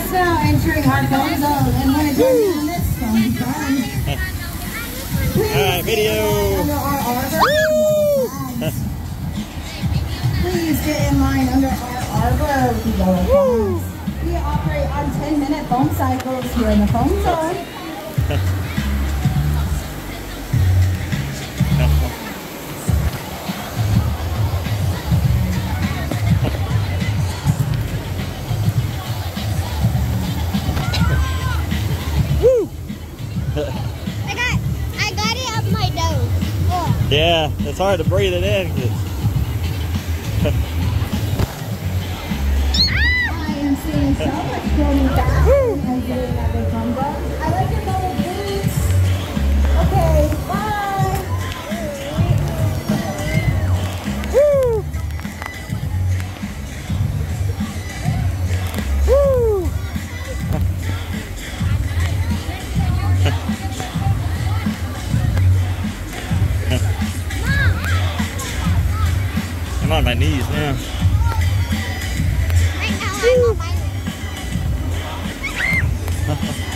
just now entering our phone zone and want to join me on this fun fun. Alright, video. Under our arbor. Please get in line under our arbor with the yellow flags. We operate on 10-minute foam cycles here in the foam zone. I got it up my nose. Oh. Yeah, it's hard to breathe it in. I am seeing so much going back and doing that big foam zone. I like your little boots. Okay, bye. Woo! Woo! I'm on my knees now. Right now I'm on my